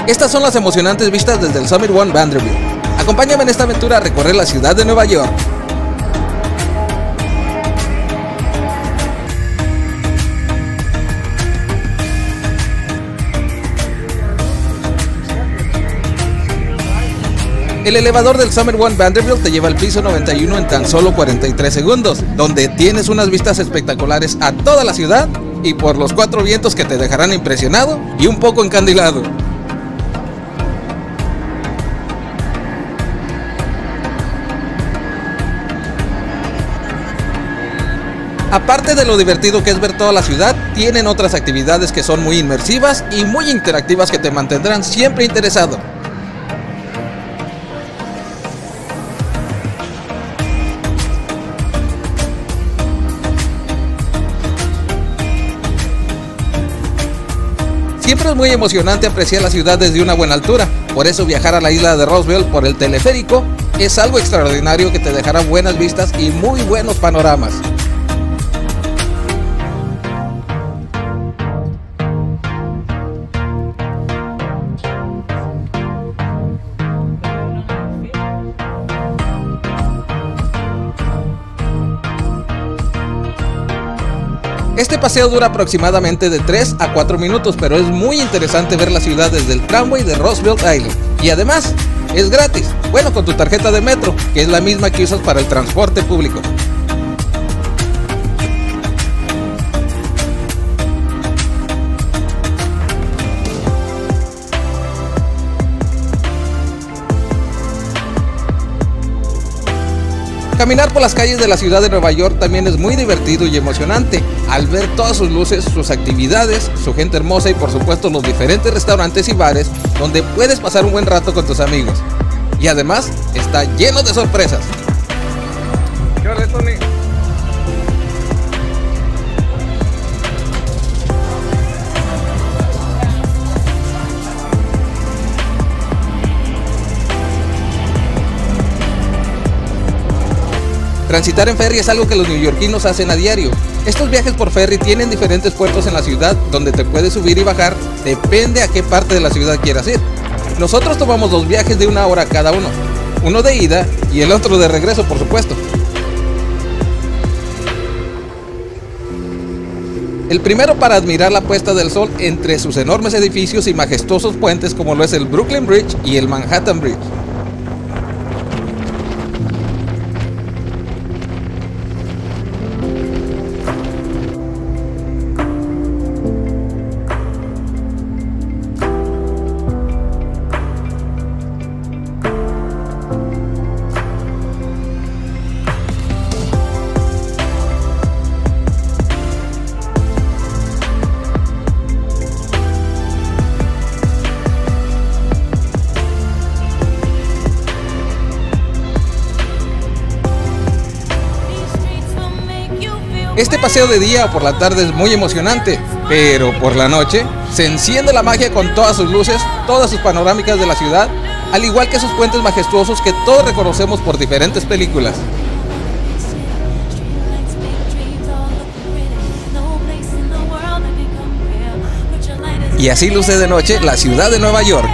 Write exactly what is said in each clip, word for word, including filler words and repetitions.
Estas son las emocionantes vistas desde el Summit One Vanderbilt. Acompáñame en esta aventura a recorrer la ciudad de Nueva York. El elevador del Summit One Vanderbilt te lleva al piso noventa y uno en tan solo cuarenta y tres segundos, donde tienes unas vistas espectaculares a toda la ciudad y por los cuatro vientos que te dejarán impresionado y un poco encandilado. Aparte de lo divertido que es ver toda la ciudad, tienen otras actividades que son muy inmersivas y muy interactivas que te mantendrán siempre interesado. Siempre es muy emocionante apreciar la ciudad desde una buena altura, por eso viajar a la isla de Roosevelt por el teleférico es algo extraordinario que te dejará buenas vistas y muy buenos panoramas. Este paseo dura aproximadamente de tres a cuatro minutos, pero es muy interesante ver la ciudad desde el tramway de Roosevelt Island. Y además, es gratis, bueno, con tu tarjeta de metro, que es la misma que usas para el transporte público. Caminar por las calles de la ciudad de Nueva York también es muy divertido y emocionante, al ver todas sus luces, sus actividades, su gente hermosa y por supuesto los diferentes restaurantes y bares donde puedes pasar un buen rato con tus amigos. Y además está lleno de sorpresas. ¿Qué hora es, Tony? Transitar en ferry es algo que los neoyorquinos hacen a diario. Estos viajes por ferry tienen diferentes puertos en la ciudad donde te puedes subir y bajar, depende a qué parte de la ciudad quieras ir. Nosotros tomamos dos viajes de una hora cada uno, uno de ida y el otro de regreso, por supuesto. El primero para admirar la puesta del sol entre sus enormes edificios y majestuosos puentes como lo es el Brooklyn Bridge y el Manhattan Bridge. Este paseo de día o por la tarde es muy emocionante, pero por la noche se enciende la magia con todas sus luces, todas sus panorámicas de la ciudad, al igual que sus puentes majestuosos que todos reconocemos por diferentes películas. Y así luce de noche la ciudad de Nueva York.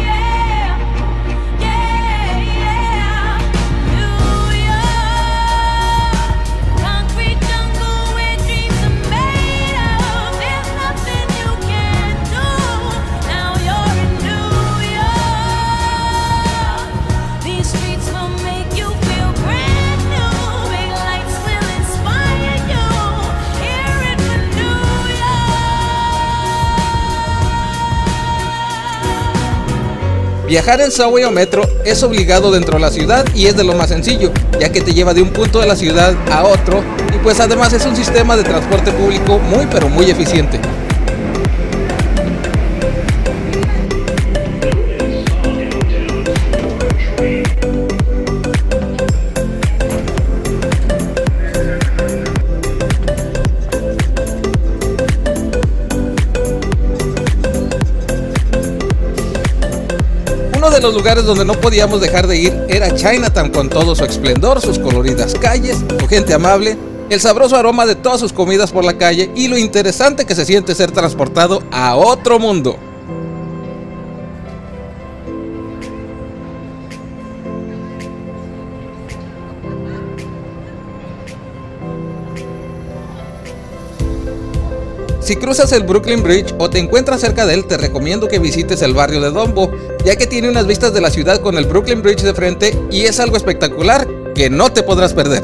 Viajar en subway o metro es obligado dentro de la ciudad y es de lo más sencillo, ya que te lleva de un punto de la ciudad a otro y pues además es un sistema de transporte público muy pero muy eficiente. Uno de los lugares donde no podíamos dejar de ir era Chinatown, con todo su esplendor, sus coloridas calles, su gente amable, el sabroso aroma de todas sus comidas por la calle y lo interesante que se siente ser transportado a otro mundo. Si cruzas el Brooklyn Bridge o te encuentras cerca de él, te recomiendo que visites el barrio de Dumbo, ya que tiene unas vistas de la ciudad con el Brooklyn Bridge de frente y es algo espectacular que no te podrás perder.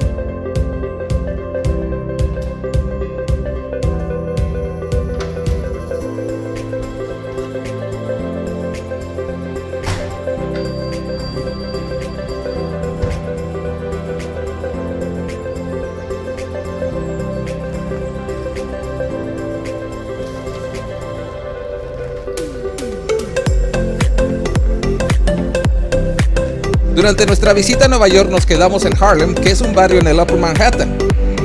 Durante nuestra visita a Nueva York nos quedamos en Harlem, que es un barrio en el Upper Manhattan.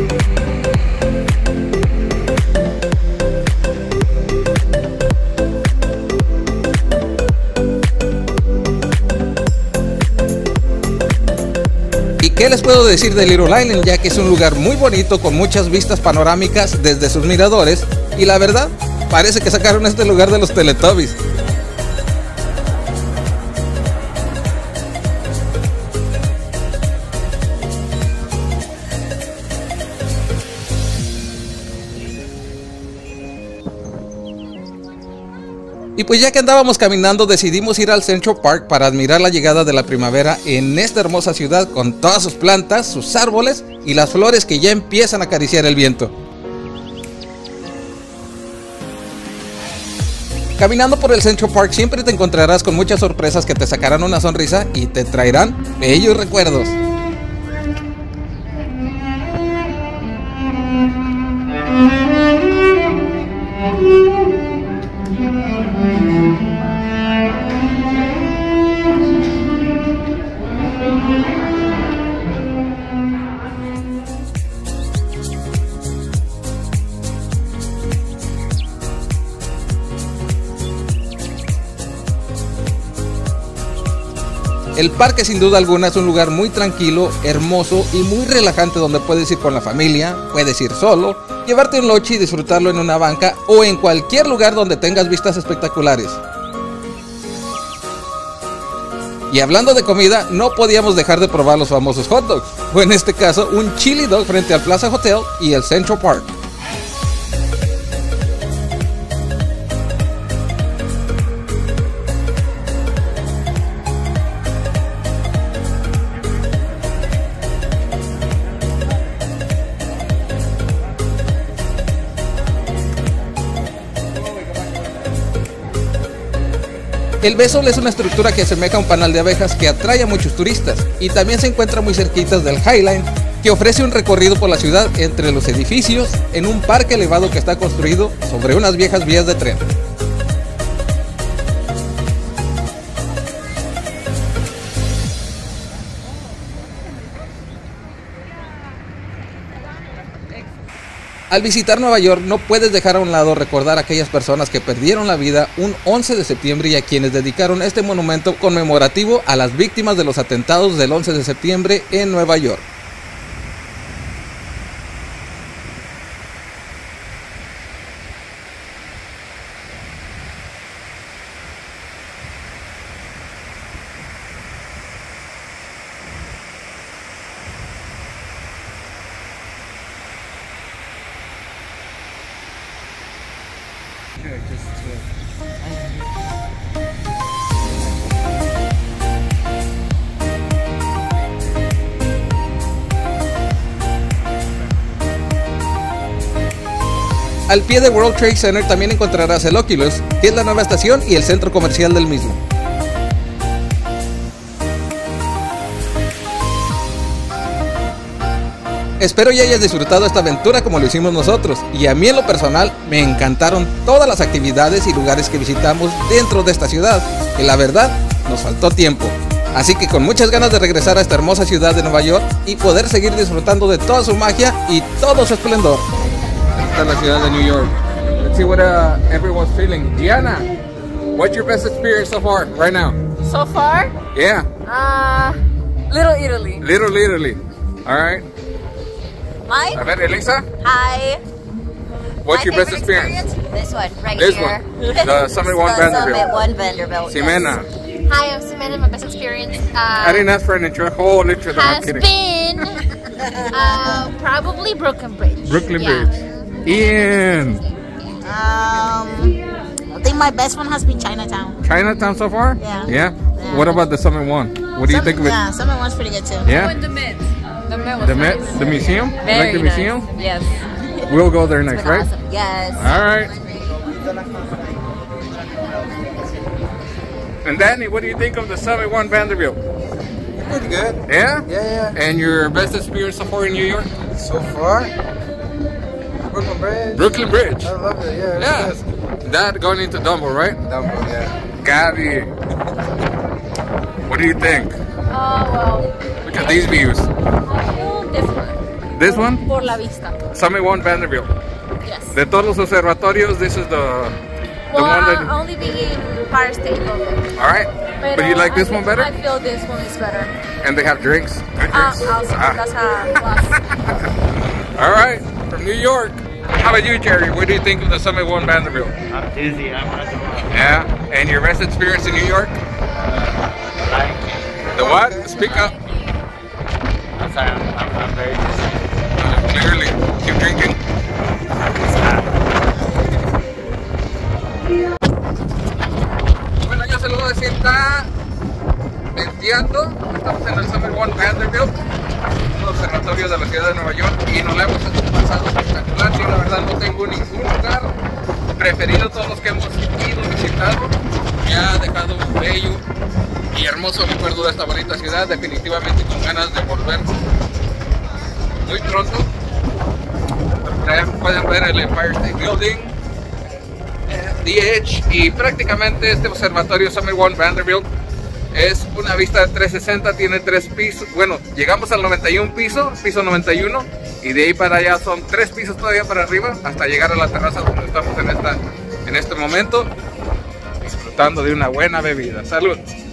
¿Y qué les puedo decir de Little Island? Ya que es un lugar muy bonito con muchas vistas panorámicas desde sus miradores y la verdad, parece que sacaron este lugar de los Teletubbies. Y pues ya que andábamos caminando, decidimos ir al Central Park para admirar la llegada de la primavera en esta hermosa ciudad con todas sus plantas, sus árboles y las flores que ya empiezan a acariciar el viento. Caminando por el Central Park siempre te encontrarás con muchas sorpresas que te sacarán una sonrisa y te traerán bellos recuerdos. El parque sin duda alguna es un lugar muy tranquilo, hermoso y muy relajante donde puedes ir con la familia, puedes ir solo, llevarte un lonche y disfrutarlo en una banca o en cualquier lugar donde tengas vistas espectaculares. Y hablando de comida, no podíamos dejar de probar los famosos hot dogs, o en este caso un chili dog frente al Plaza Hotel y el Central Park. El Bessel es una estructura que asemeja a un panal de abejas que atrae a muchos turistas y también se encuentra muy cerquita del High Line, que ofrece un recorrido por la ciudad entre los edificios en un parque elevado que está construido sobre unas viejas vías de tren. Al visitar Nueva York no puedes dejar a un lado recordar a aquellas personas que perdieron la vida un once de septiembre y a quienes dedicaron este monumento conmemorativo a las víctimas de los atentados del once de septiembre en Nueva York. Al pie de World Trade Center también encontrarás el Oculus, que es la nueva estación y el centro comercial del mismo. Espero ya hayas disfrutado esta aventura como lo hicimos nosotros, y a mí en lo personal me encantaron todas las actividades y lugares que visitamos dentro de esta ciudad, que la verdad nos faltó tiempo. Así que con muchas ganas de regresar a esta hermosa ciudad de Nueva York y poder seguir disfrutando de toda su magia y todo su esplendor. Esta es la ciudad de New York. Let's see what uh, everyone's feeling. Gianna, what's your best experience so far, right now? So far? Yeah. Uh, Little Italy. Little Italy. All right. Mike? A ver, Elisa? Hi. What's My your best favorite experience? This one, right This here. one. The Summit One The Vanderbilt. Summit One Vanderbilt. Ximena. Yes. Hi, I'm Ximena. My best experience uh, I didn't ask for an intro. A whole intro. No, I'm has kidding. been uh, probably Brooklyn Bridge. Brooklyn Yeah. Bridge. Ian. I think my best one has been Chinatown. Chinatown so far? Yeah. Yeah? Yeah. What about the Summit One? What do you Some- think of it? Yeah, Summit One's pretty good too. Yeah? The Met. The Met was The Met? nice. The museum? You Very like the nice. museum? Yes. We'll go there next, right? Awesome. Yes. Alright. And Danny, what do you think of the Summit One Vanderbilt? Pretty good. Yeah? Yeah, And your best experience so far in New York? yeah. So far, Brooklyn Bridge. Brooklyn Bridge. I love it. Yeah. Yeah. It's good. That going into Dumbo, right? Dumbo, yeah. Gabby, what do you think? Oh, well. Look at these views. I feel this one. This one? Por la vista. Summit One Vanderbilt. Yes. De todos los observatorios, this is the, the Well, one that... I only be in Empire State Building. Alright. But you like I this think- one better? I feel this one is better. And they have drinks? Good Ah, drinks? also, Ah. that's a plus. Alright, from New York. How about you, Jerry? What do you think of the Summit One Vanderbilt? I'm dizzy. I'm at the Yeah? And your best experience in New York? like. The what? Speak up. I'm sorry. I'm, I'm, I'm very dizzy. Uh, clearly. Keep drinking. Bueno, yo se lo voy a decir, está venteando. Estamos en el Summit One Vanderbilt, un observatorio de la ciudad de Nueva York, y nos la hemos pasado espectacular. Yo la verdad no tengo ningún lugar preferido, todos los que hemos ido visitado. Me ha dejado un bello y hermoso recuerdo de esta bonita ciudad, definitivamente con ganas de volver muy pronto. Pueden ver el Empire State Building, The Edge, y prácticamente este observatorio Summit One Vanderbilt es una vista de trescientos sesenta, tiene tres pisos. Bueno, llegamos al noventa y uno piso, piso noventa y uno, y de ahí para allá son tres pisos todavía para arriba hasta llegar a la terraza donde estamos en, esta, en este momento, disfrutando de una buena bebida. ¡Salud!